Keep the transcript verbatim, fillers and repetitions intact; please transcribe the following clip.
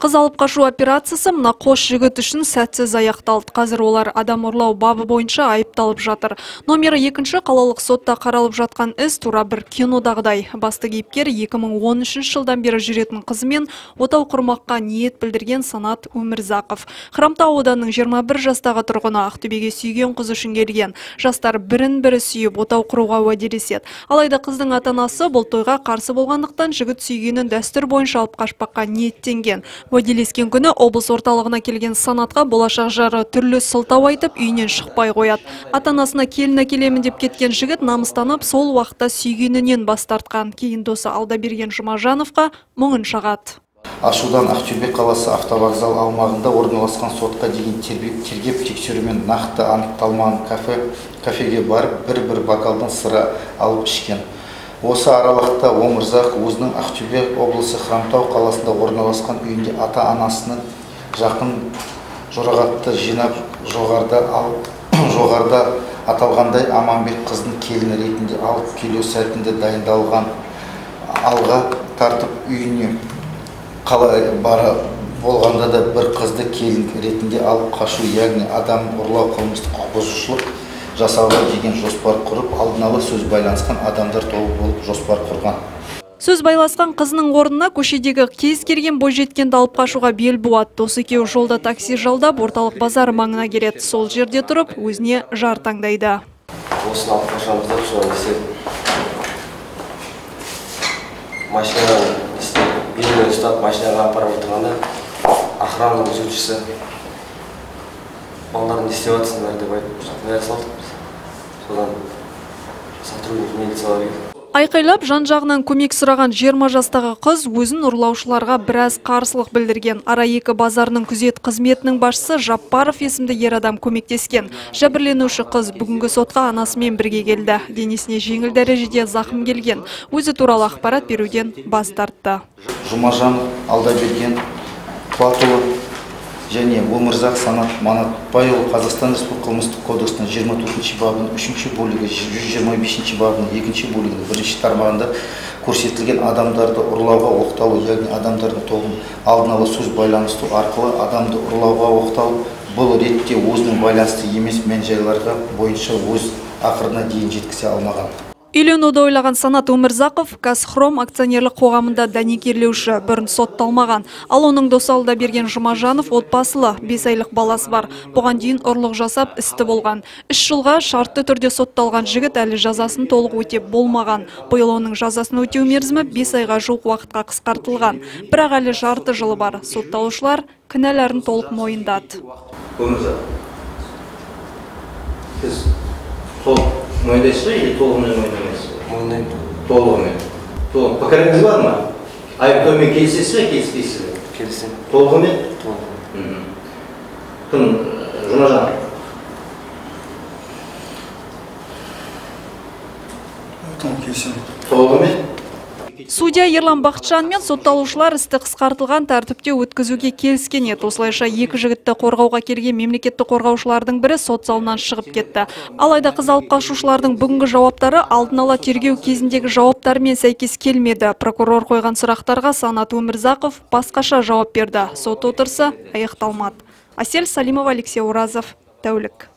Қыз алып қашу операциясы мына қос жігіт үшін сәтсіз аяқталды. Қазір олар адам ұрлау бабы бойынша айыпталып жатыр. Номері екінші қалалық сотта қаралып жатқан іс тура бір кинодағыдай. Басты кейіпкер екі мың он үшінші жылдан бері жүретін қызымен отау құрмаққа ниет білдірген Санат Өмірзақов. Хромтау ауданының жиырма бір жастағы тұрғыны Ақтөбеге сүйген қыз үшін келген. Жастар бірін-бірі сүйіп отау құруға уәделеседі. Алайда қыздың ата-анасы бұл тойға қарсы болғандықтан жігіт сүйгенін дәстүр бойынша алып қашпаққа ниеттенген. Уәделескен күні облыс орталығына келген Санатқа болашақ жары түрлі сылтау айтып үйінен шықпай қояды. Ата-анасына келін әкелемін деп кеткен жігіт намыстанып сол уақытта сүйгенінен бас тартқан. Кейін досы Алдаберген Жұмажановқа мұңын шағады. Ашудан Ақтөбе қаласы автовокзал аумағында орналасқан сотқа дейін тергеп тексерумен нақты анықталмаған кафе кафеге барып бір-бір бокалдан сыра алып ішкен. Осы аралықта Өмірзақ өзінің Ақтөбе облысы Хромтау қаласында орналасқан үйінде ата-анасының жақын жұрағатты жинап жоғарда жоғарда аталғандай Аманбек қыздың келіні ретінде алып келу сәтінде дайындалған алға тартып үйіне қалай бара болғанда да бір қызды келін ретінде алып қашу, яғни адам ұрлау қылмыстық құқық бұзушылық жасауға деген жоспар құрып, алдын ала сөз байланысқан адамдар тобы болып жоспар құрған. Сөз байласқан қызының орнына көшедегі кез келген бойжеткенді алып қашуға бел буады. Досы екеуі жолда такси жалдап, орталық базар маңына келеді. Сол жерде тұрып, өзіне жар таңдайды. Осыны алып қашамыз деп, соны істедім. Машинадан белгілі ұстап, машинаға апарып отырғанда, охрананың жүргізушісі балаларын не істеп жатсыңдар деп айтып, жағдай салдық. Содан сотрудник милицияға келді. Айқайлап, жан-жағынан көмек сұраған жиырма жастағы қыз өзін ұрлаушыларға біраз қарсылық білдірген. Ара екі базарының күзет қызметінің басшысы Жаппаров есімді ер адам көмектескен. Жәбірленуші қыз бүгінгі сотқа анасымен бірге келді. Денесіне жеңіл дәрежеде зақым келген. Өзі туралы ақпарат беруден бас тартты. Жұмажанов, Алдаберген Қуатұлы және Өмірзақ Санат Манатбайұлы Қазақстан Республикасы қылмыстық кодексінің жиырма төртінші бабының үшінші бөлігі жүз жиырма бесінші бабының екінші бөлігінің бірінші тармағында көрсетілген адамдарды ұрлауға оқталу, яғни адамдардың тобын алдын ала сөз байланыстыру арқылы адамды ұрлауға оқталу, бұл ретте өзінің байланысты емес мән-жайларға бойынша өз ақырына дейін жеткізе алмаған. Үйленуді ойлаған Санат Өмірзақов Қазхром акционерлік қоғамында дәнекерлеуші, бұрын сотталмаған. Ал оның досы Алдаберген Жұмажанов отбасылы, бес айлық баласы бар. Бұған дейін ұрлық жасап істі болған. Үш жылға шартты түрде сотталған жігіт әлі жазасын толық өтеп болмаған. Биыл оның жазасын өтеу мерзімі бес айға жуық уақытқа қысқартылған. Бірақ әлі жарты жылы бар. Сотталушылар кінәларын толық мойындады. Мойындайсыз ба, или толығымен мойындамайсыз ба? Мойындаймын. Толығымен. Толық. Пікіріңіз бар ма? Айыптаумен келісесіз бе, келіспейсіз бе? Келісемін. Толығымен? Толығымен. Кім? Жұмажан? Келісемін. Толығымен? Судья Ерлан Бақытжан мен сотталушылар істі қысқартылған тәртіпте өткізуге келіскен еді. Осылайша екі жігітті қорғауға келген мемлекеттік қорғаушылардың бірі сот залынан шығып кетті. Алайда қыз алып қашушылардың бүгінгі жауаптары алдын ала тергеу кезіндегі жауаптармен сәйкес келмеді. Прокурор қойған сұрақтарға Санат Өмірзақов басқаша жауап берді. Сот отырысы аяқталмады. Асель Салимова, Алексей Уразов, Тәулік.